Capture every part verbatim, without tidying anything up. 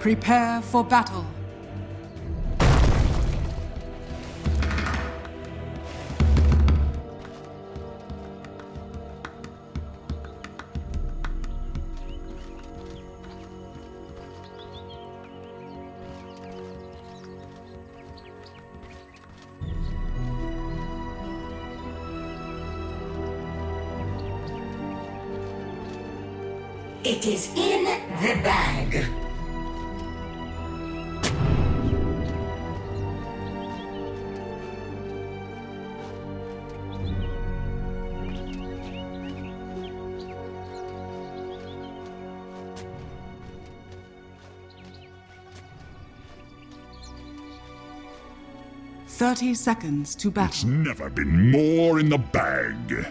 Prepare for battle. It is in the bag. Thirty seconds to battle. It's never been more in the bag.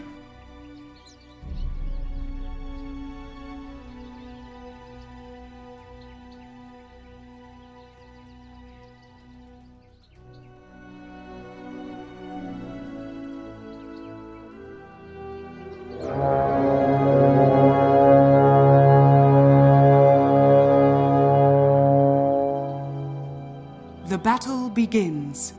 The battle begins.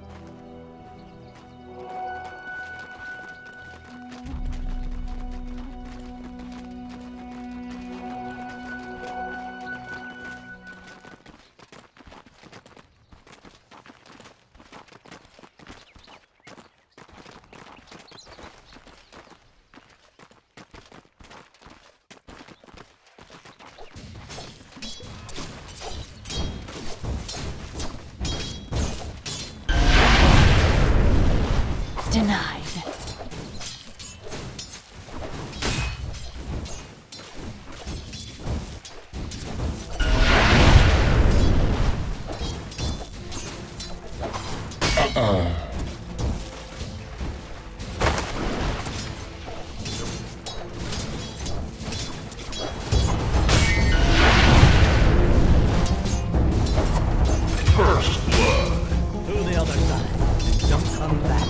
Denied. Uh-uh. First blood. To the other side. Don't come back.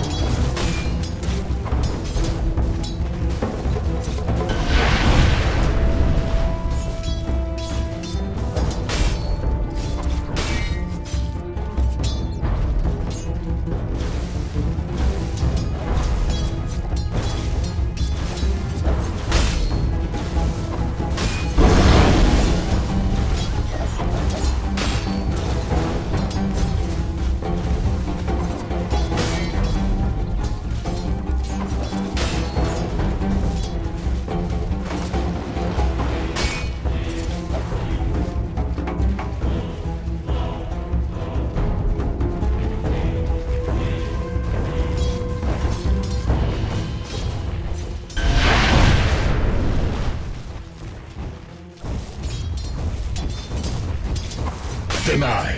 Denied.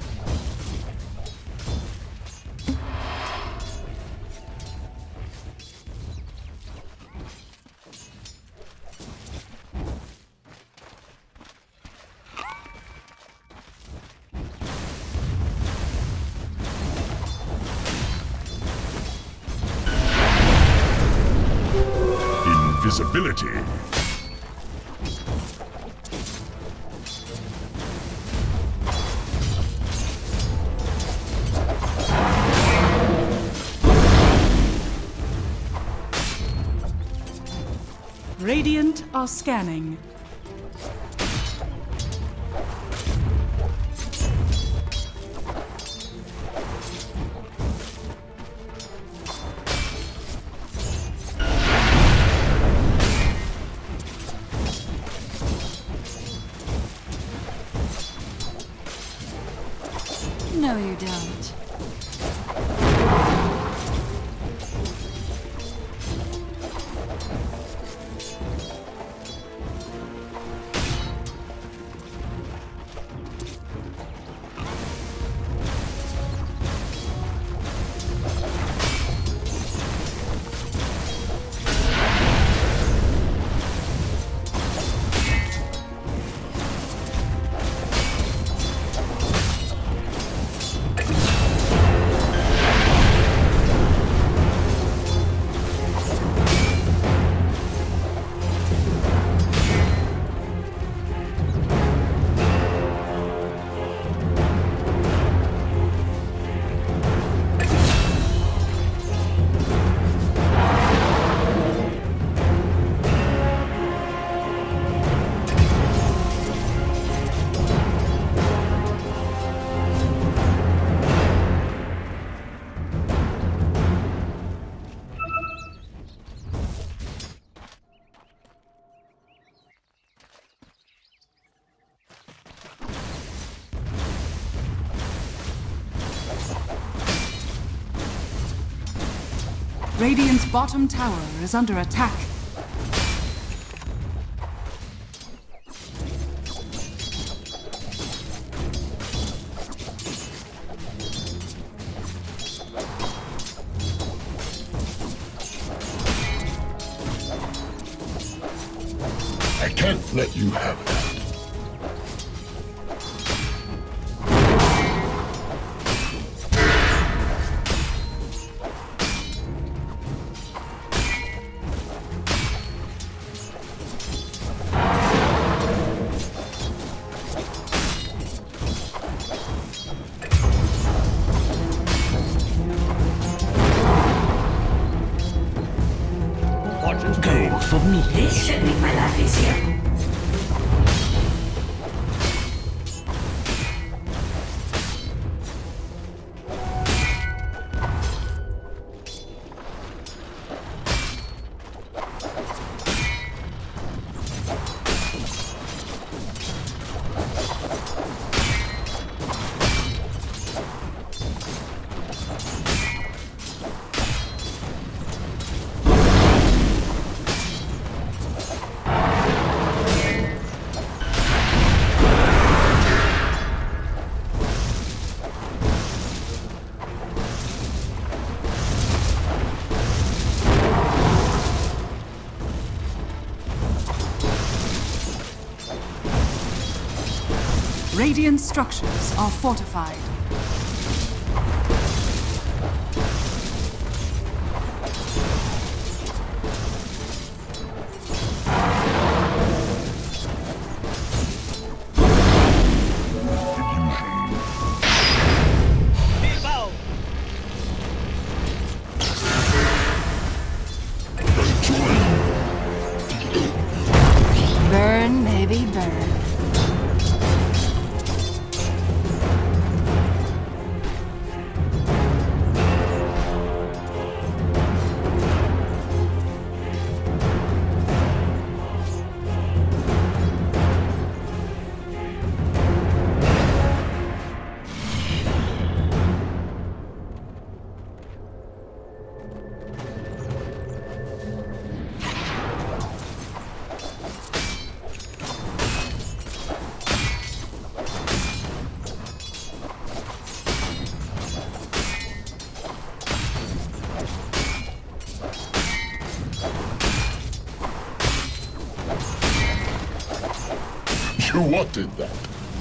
Invisibility. Radiant are scanning. No, you don't. Radiant's bottom tower is under attack. I can't let you have that. Go for me. This should make my life easier. Radiant structures are fortified. Burn, baby, burn. You wanted that.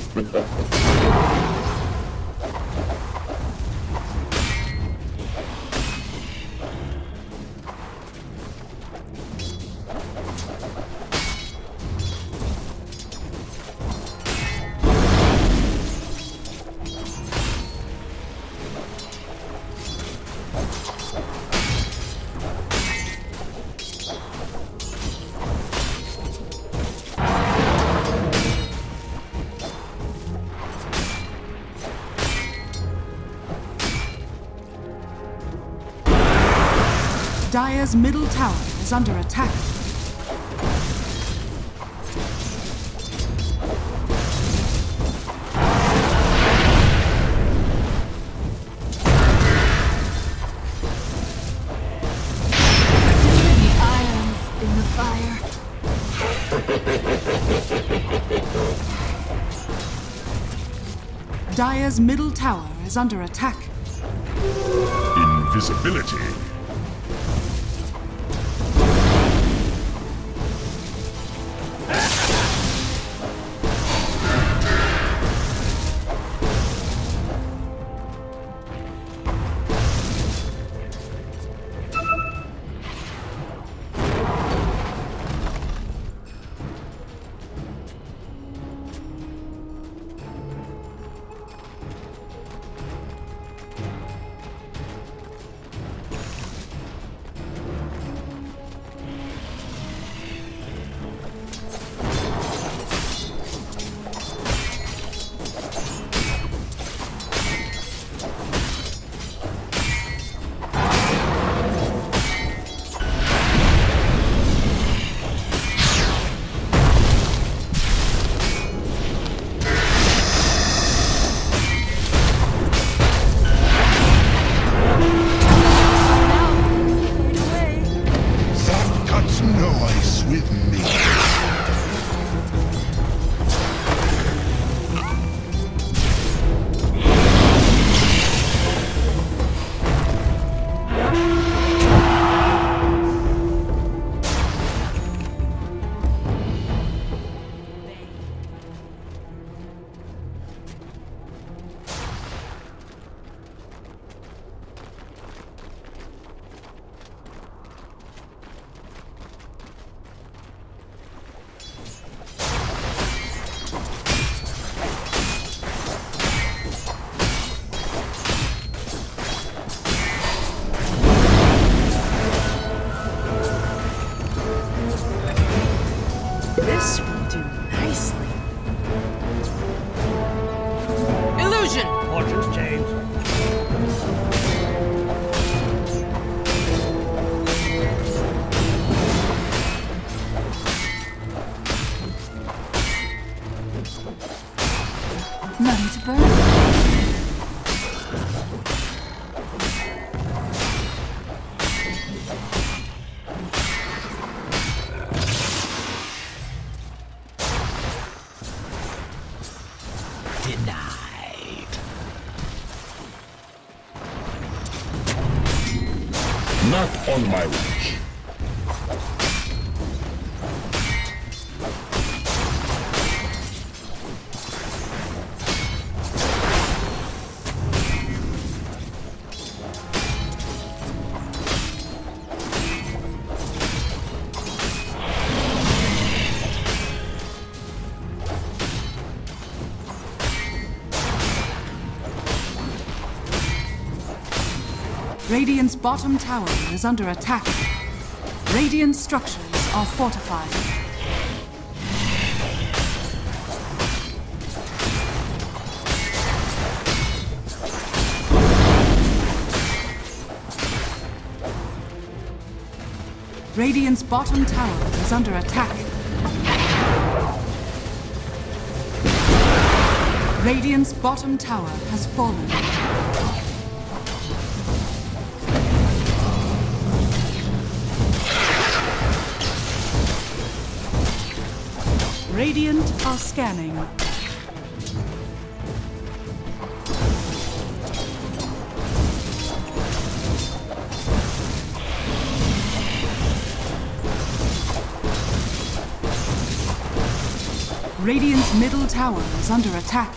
Dire's middle tower is under attack. The irons in the fire. Dire's middle tower is under attack. Invisibility. Cuts no ice with me. This will do nicely. Illusion! Fortune's changed. Nothing to burn. Denied. Not on my watch. Radiant's bottom tower is under attack. Radiant structures are fortified. Radiant's bottom tower is under attack. Radiant's bottom tower has fallen. Radiant are scanning. Radiant's middle tower is under attack.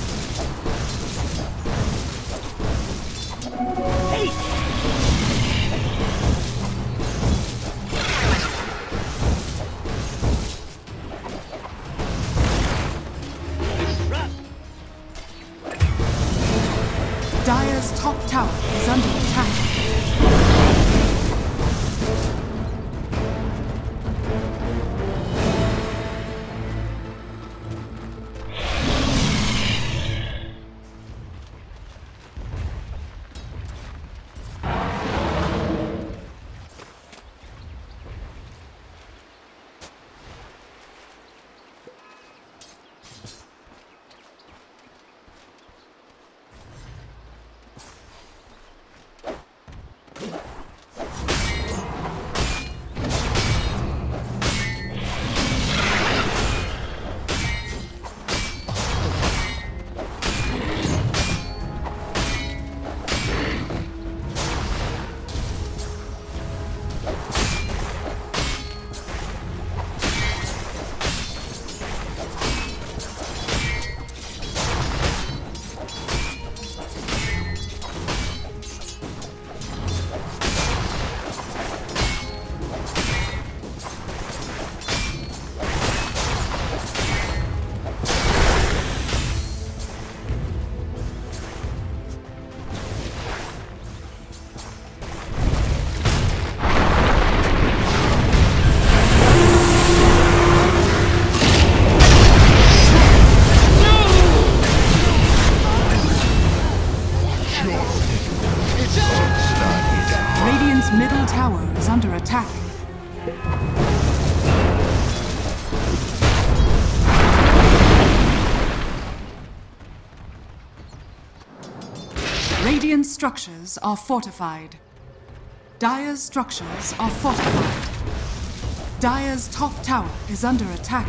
Dire's top tower is under attack. Radiant's middle tower is under attack. Radiant structures are fortified. Dire's structures are fortified. Dire's top tower is under attack.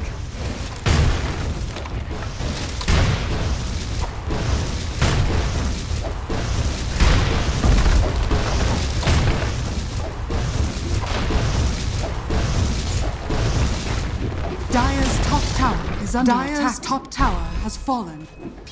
Dire's top tower is under Dire's attack. Dire's top tower has fallen.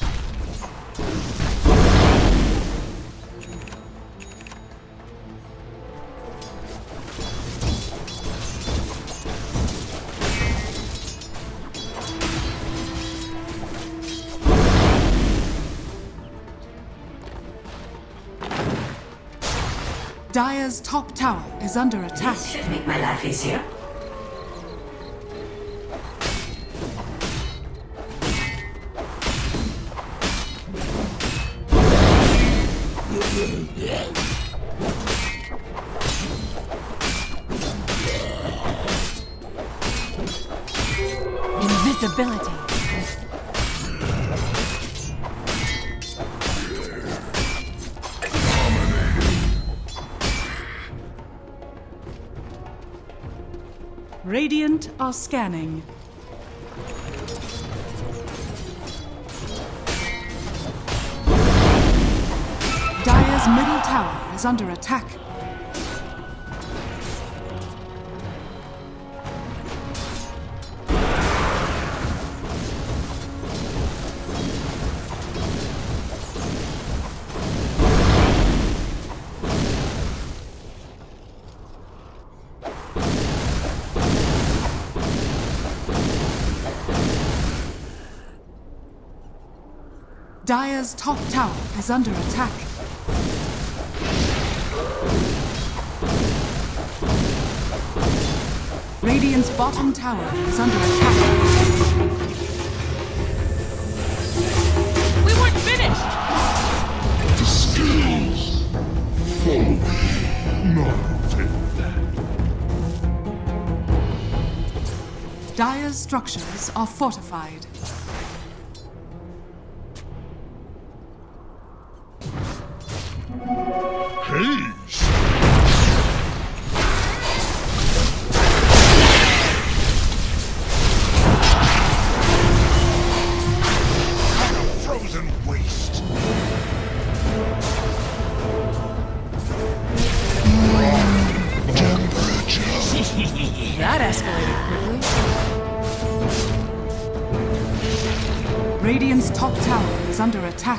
Dire's top tower is under attack. This should make my life easier. Invisibility. Radiant are scanning. Dire's middle tower is under attack. Dire's top tower is under attack. Radiant's bottom tower is under attack. We weren't finished! The skills. Follow me. Not Dire's structures are fortified. Haze. Frozen waste. Temperature. That escalated quickly. Radiant's top tower is under attack.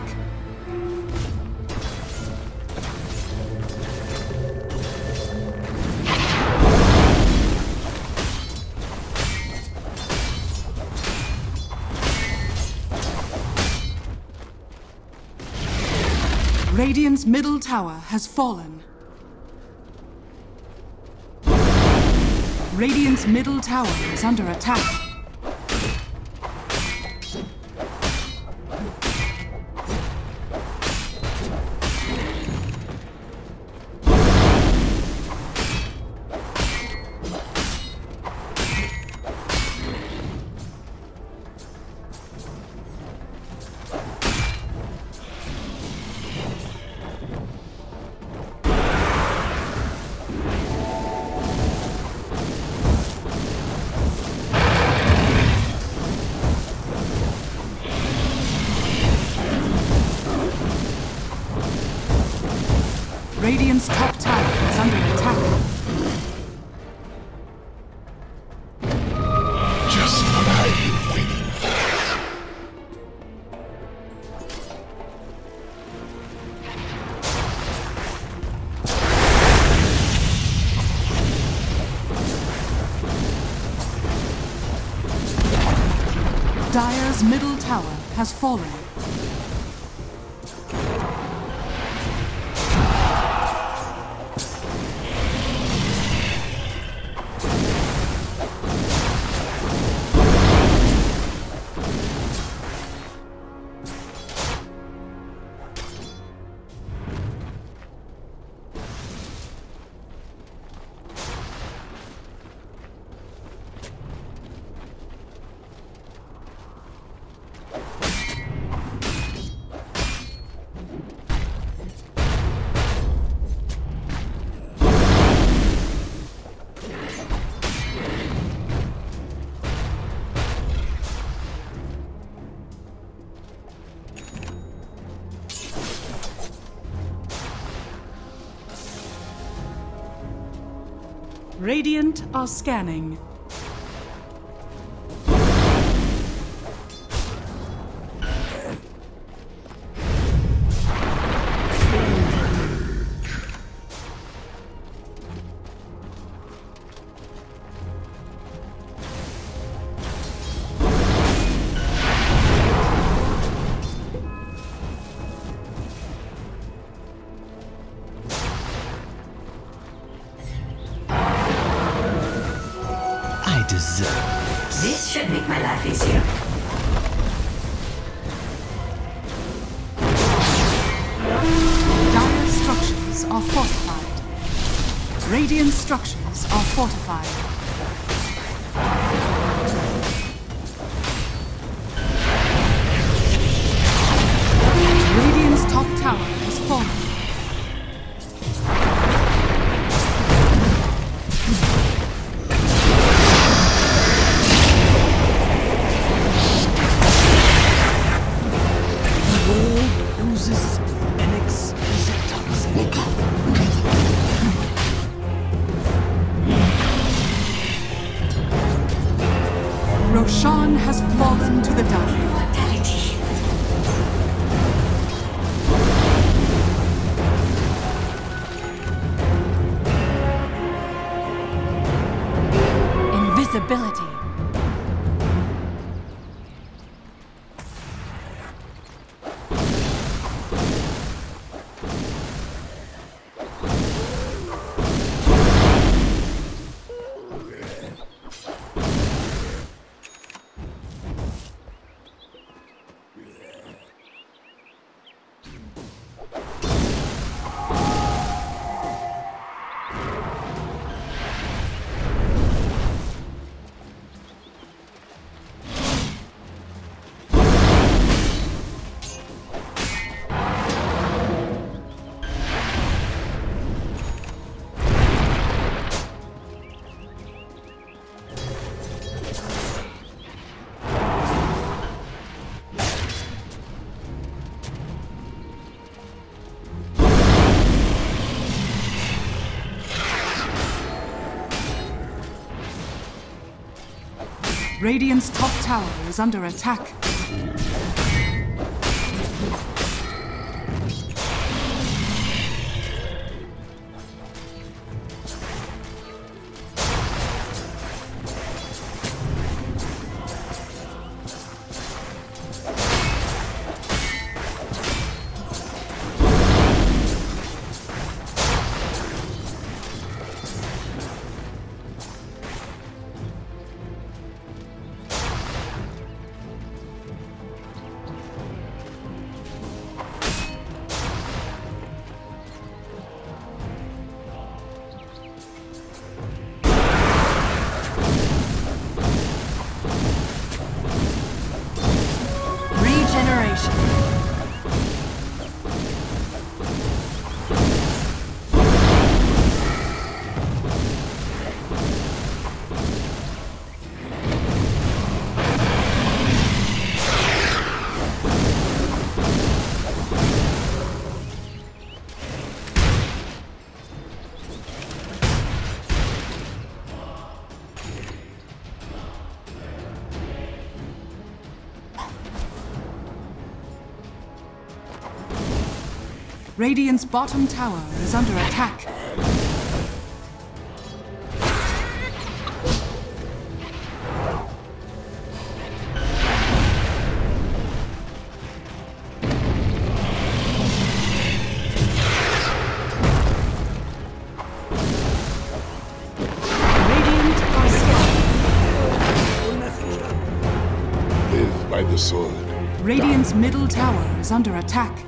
Radiant's middle tower has fallen. Radiant's middle tower is under attack. Radiant's top tower is under attack. Just when I win. Dire's middle tower has fallen. Radiant are scanning. This should make my life easier. Dire structures are fortified. Radiant structures are fortified. Radiant's top tower has fallen. Roshan has fallen to the dark. Mortality. Invisibility. Radiant's top tower is under attack. Radiant's bottom tower is under attack. Radiant are scared. Live by the sword. Radiant's middle tower is under attack.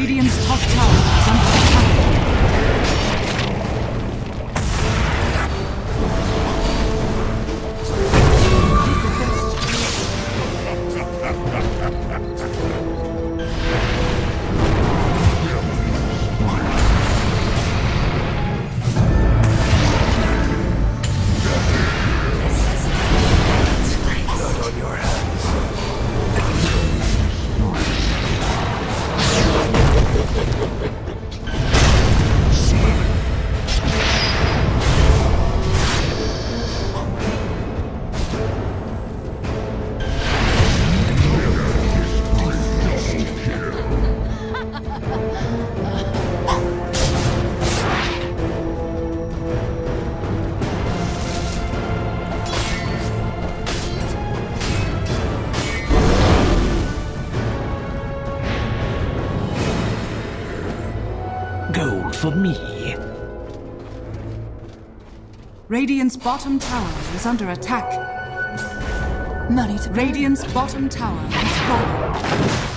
Radiant's top tower is under attack. Blood on your hands. Gold for me. Radiant's bottom tower is under attack. Money to Radiant's bottom tower has fallen.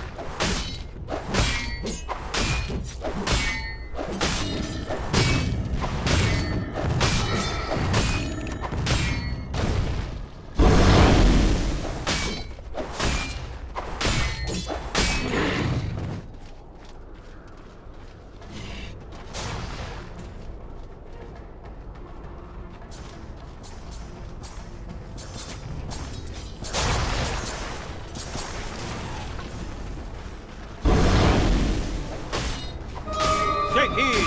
Take heed!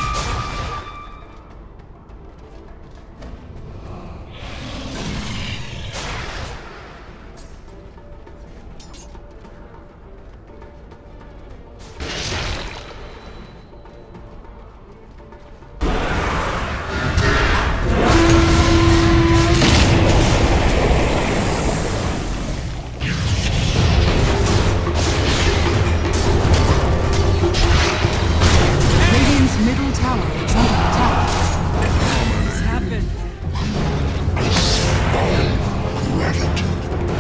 Radiant's middle tower is under attack. What's happened? Gratitude.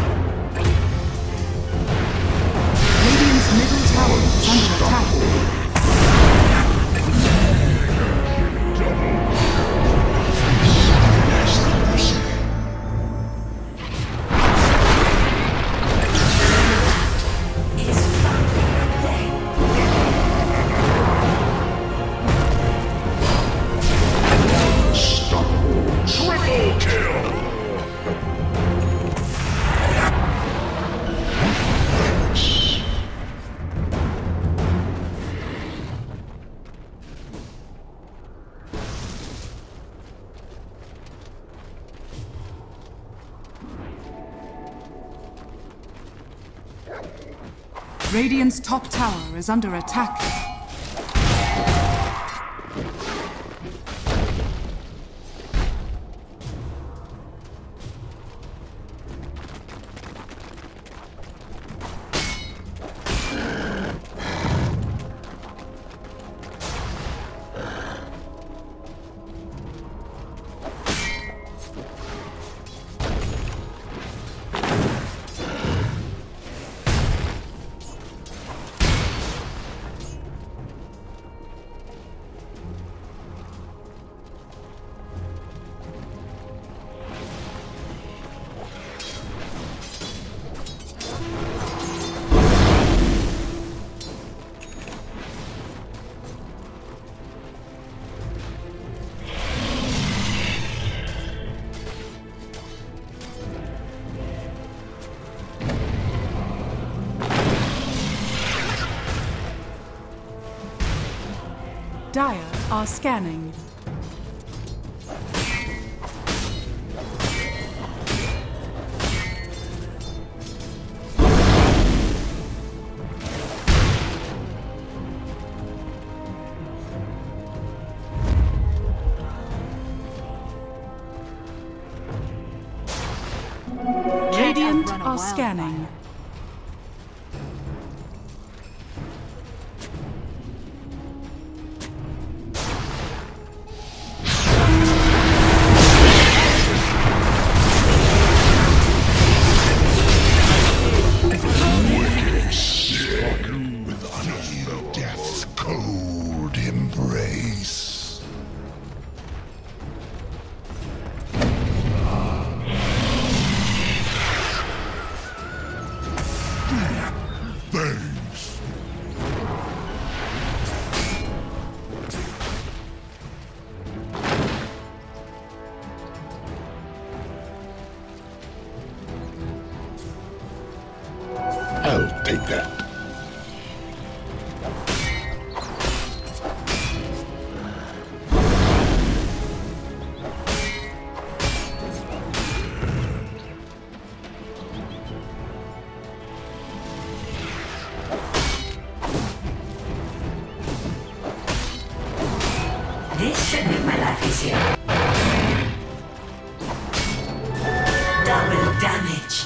Radiant's middle tower is under attack. That's the mercy. Is found there. Stop. Triple kill. Thanks. Radiant's top tower is under attack. Dire are scanning. Radiant outrun a are wildfire. scanning. With unknown death. Thanks. I'll take that. This should make my life easier. Double damage.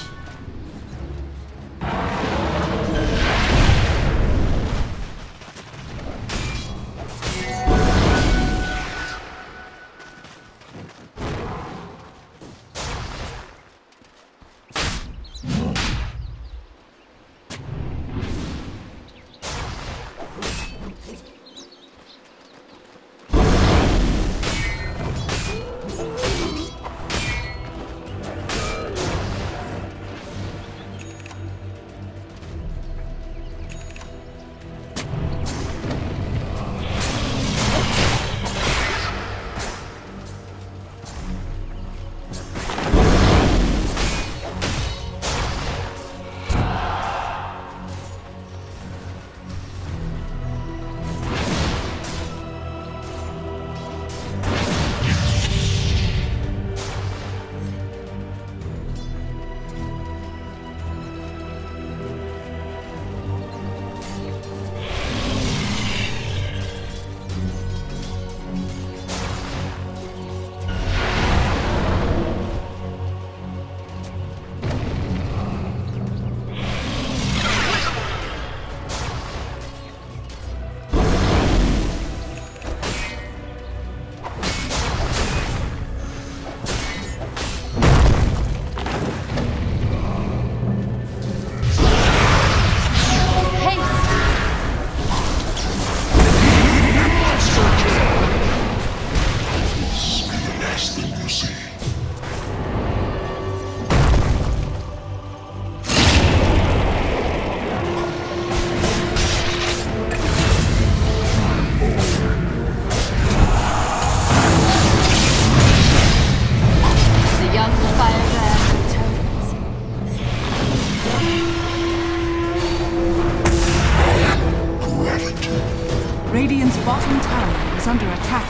Radiant's bottom tower is under attack.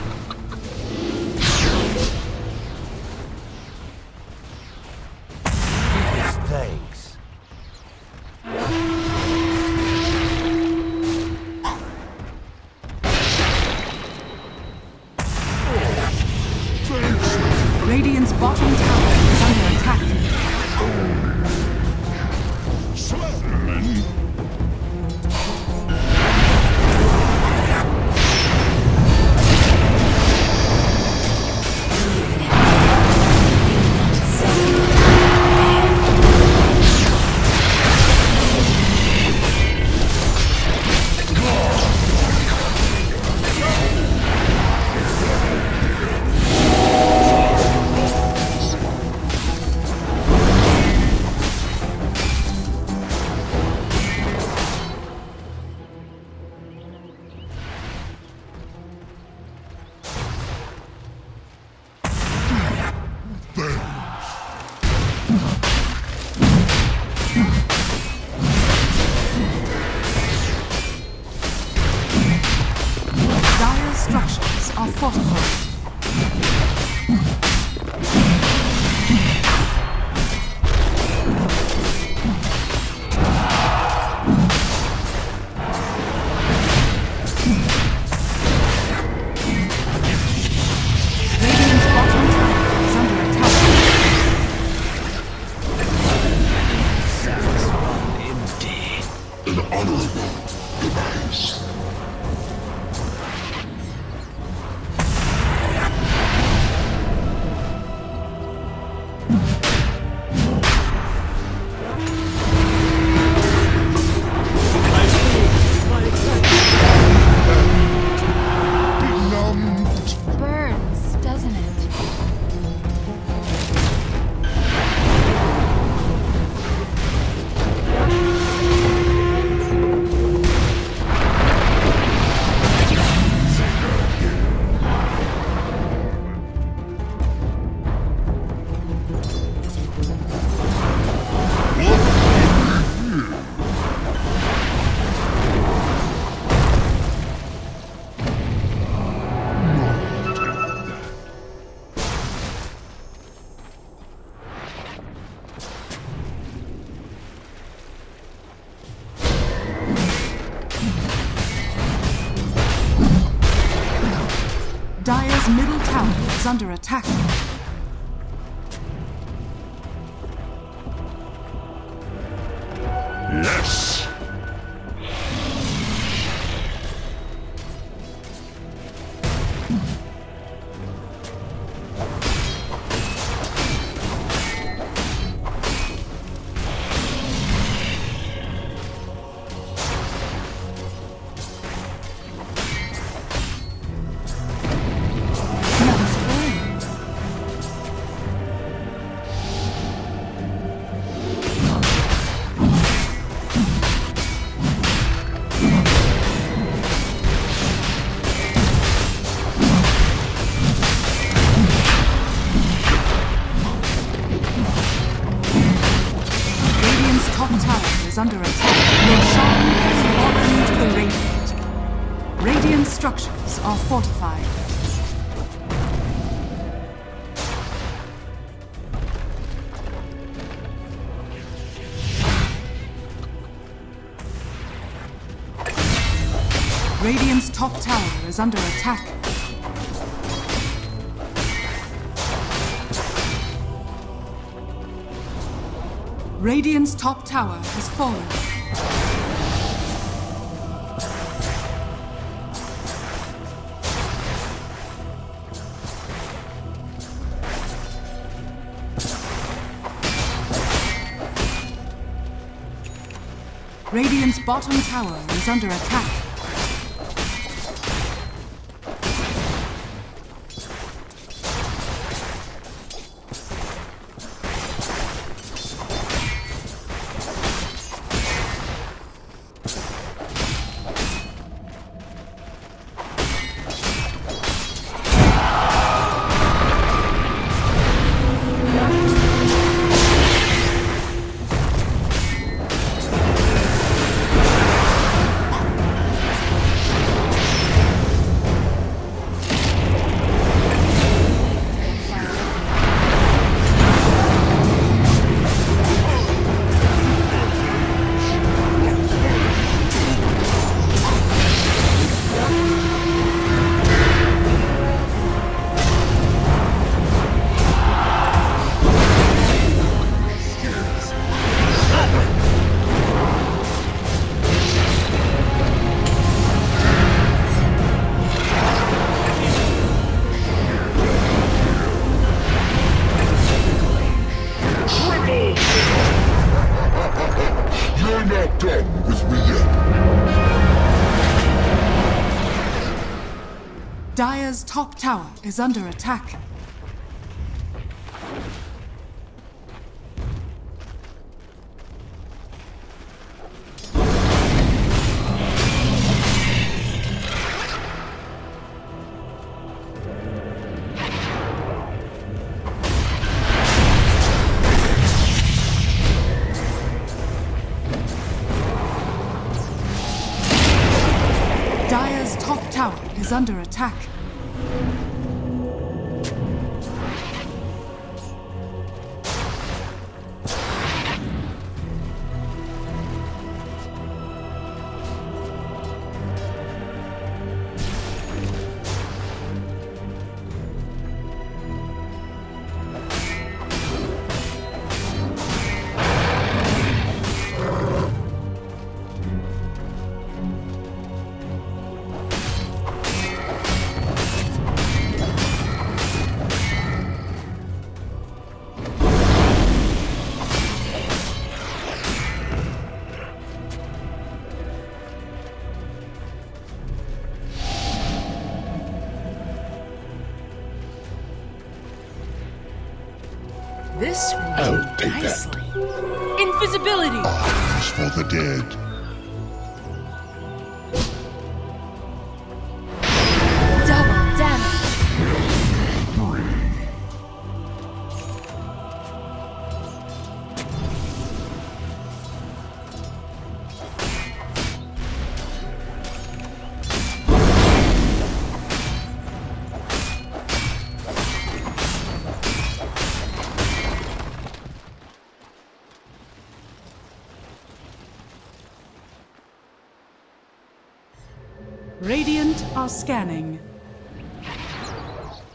Thanks. Radiant's bottom tower is under attack. Dire structures are fortified. Radiant's bottom tower is under attack. Empty. An honorable device. Burns, doesn't it? Radiant's middle tower is under attack. Yes! Under attack. Roshan has fallen to the Radiant. Radiant structures are fortified. Radiant's top tower is under attack. Radiant's top tower has fallen. Radiant's bottom tower is under attack. Dire's top tower is under attack. Dire's top tower is under attack. This will I'll do take nicely. that. Invisibility! Arms for the dead. Double damage! Radiant are scanning.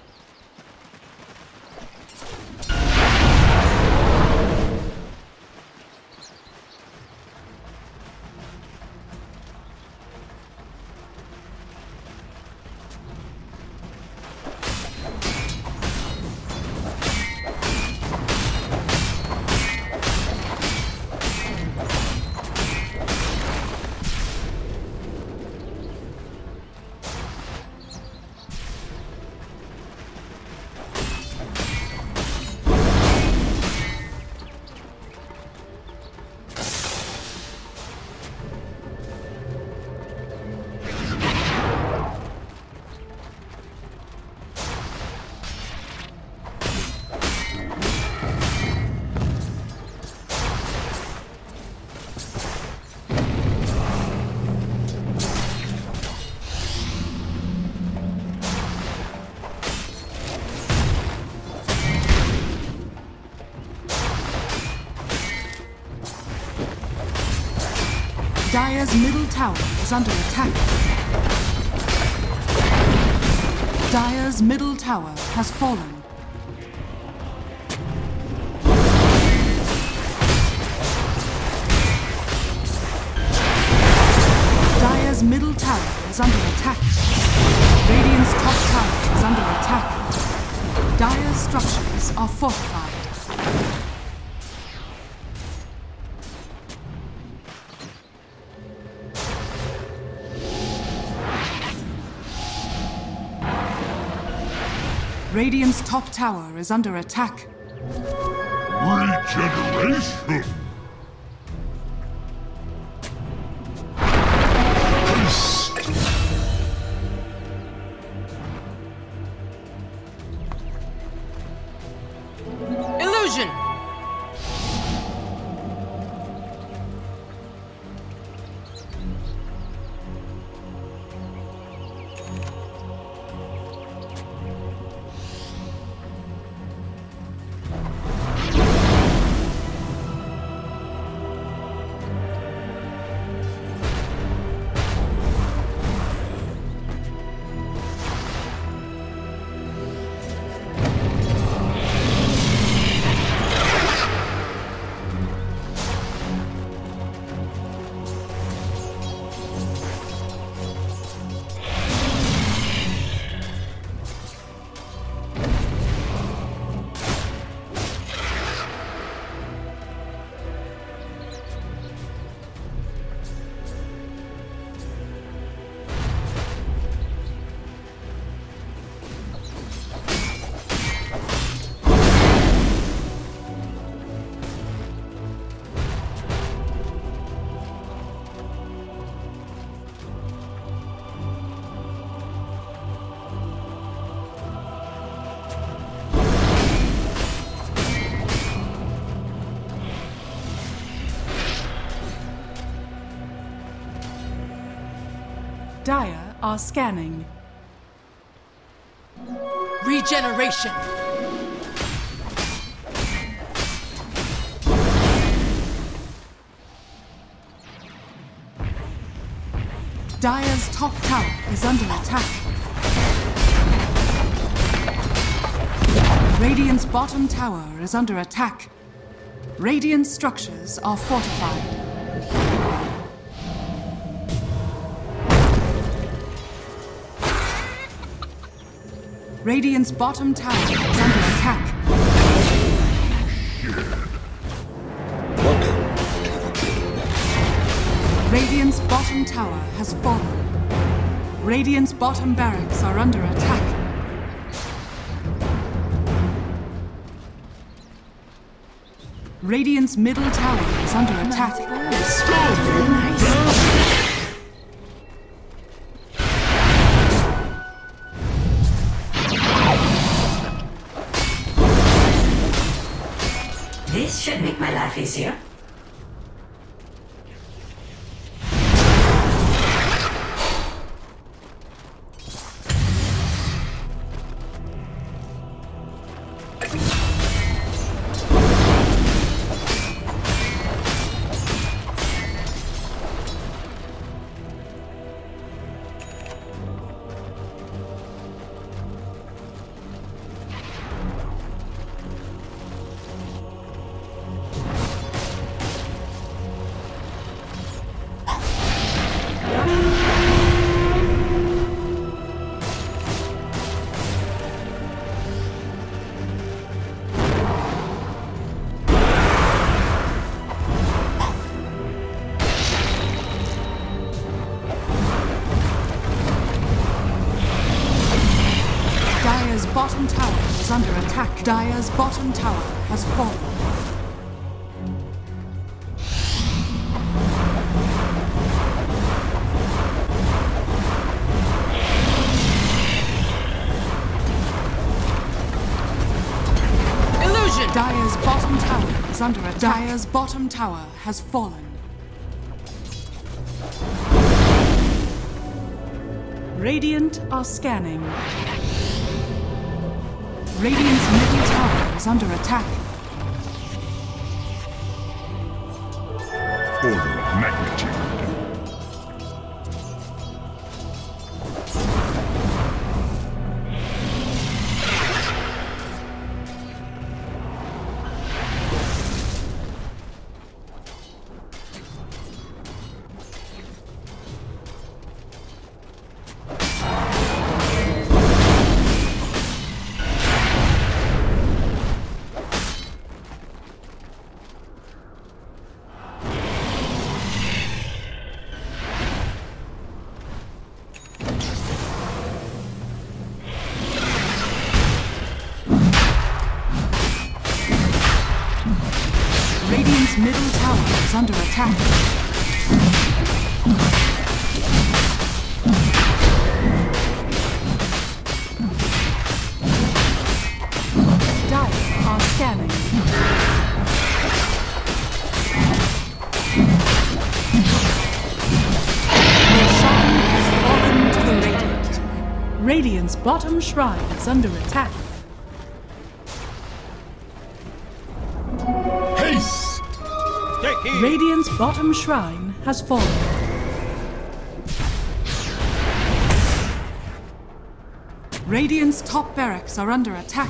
Dire's middle tower is under attack. Dire's middle tower has fallen. Dire's middle tower is under attack. Radiant's top tower is under attack. Dire's structures are fortified. Radiant's top tower is under attack. Regeneration! Illusion! Dire are scanning. Regeneration! Dire's top tower is under attack. Radiant's bottom tower is under attack. Radiant structures are fortified. Radiant's bottom tower is under attack. Radiant's bottom tower has fallen. Radiant's bottom barracks are under attack. Radiant's middle tower is under attack. This should make my life easier. Dire's bottom tower is under attack. Dire's bottom tower has fallen. Illusion! Dire's bottom tower is under attack. Dire's bottom tower has fallen. Radiant are scanning. Radiant's middle tower is under attack. Order of magnitude. is under attack. Dire are scanning. Their shrine has fallen to the Radiant. Radiant's bottom shrine is under attack. Haste! Radiant's bottom shrine has fallen. Radiant's top barracks are under attack.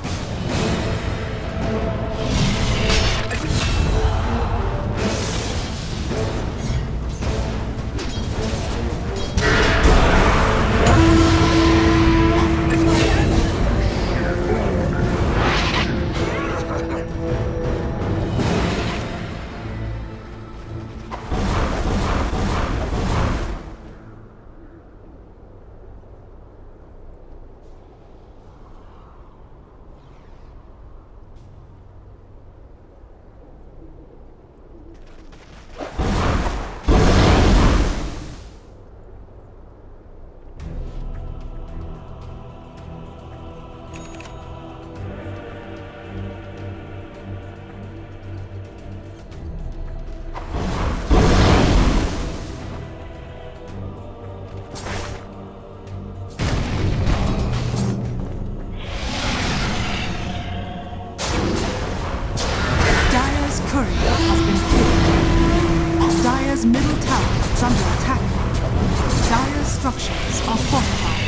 Dire's middle tower is under attack. Dire's structures are fortified.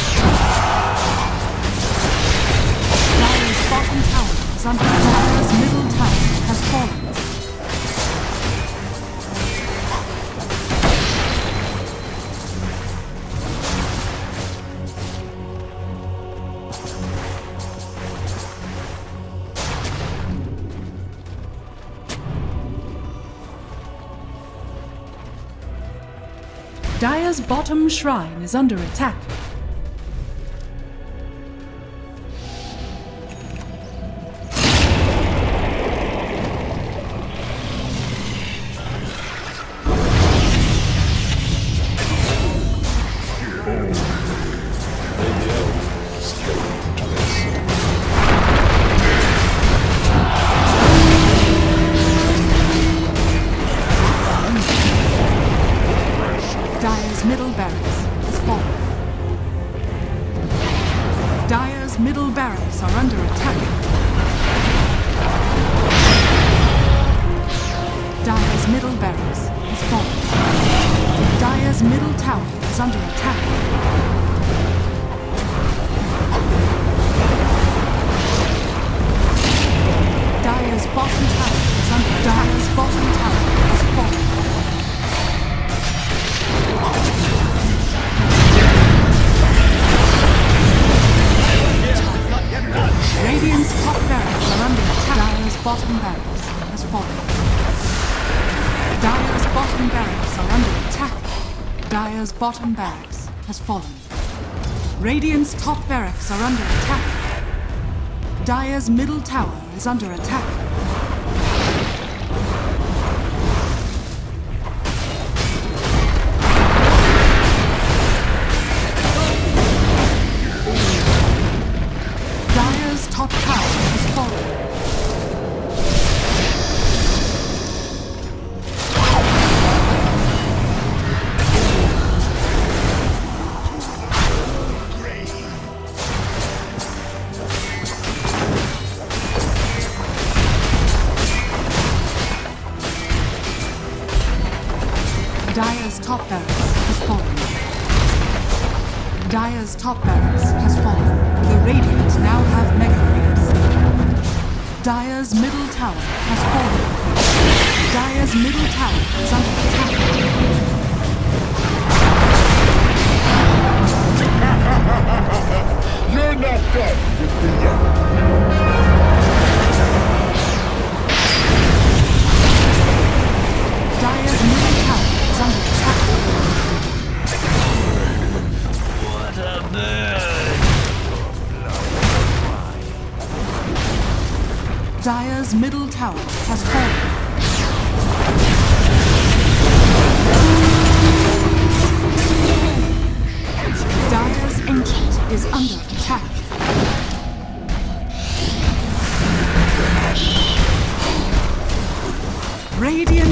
Dire's bottom tower is under attack. Dire's middle tower has fallen. Dire's bottom shrine is under attack. Dire's middle barracks has fallen. Dire's middle barracks are under attack. Dire's middle barracks has fallen. Dire's middle tower is under attack. Dire's bottom tower is under Dire's bottom tower has fallen. Radiant's top barracks are under attack. Dire's bottom barracks has fallen. Dire's bottom barracks are under attack. Dire's bottom barracks has fallen. Radiant's top barracks are under attack. Dire's middle tower is under attack. Top tower has fallen. Dire's top barracks has fallen. Dire's top barracks has fallen. The Radiant now have mega creeps. Dire's middle tower has fallen. Dire's middle tower is under attack. You're not done with me yet. Dire's middle tower is under attack. What a bird! Dire's middle tower has fallen. is under attack. Radiant